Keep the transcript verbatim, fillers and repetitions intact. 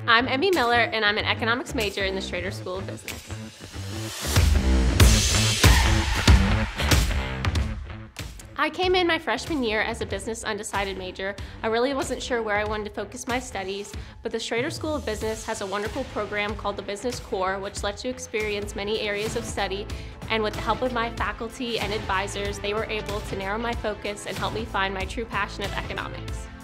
I'm Emmy Miller, and I'm an economics major in the Schrader School of Business. I came in my freshman year as a business undecided major. I really wasn't sure where I wanted to focus my studies, but the Schrader School of Business has a wonderful program called the Business Core, which lets you experience many areas of study, and with the help of my faculty and advisors, they were able to narrow my focus and help me find my true passion of economics.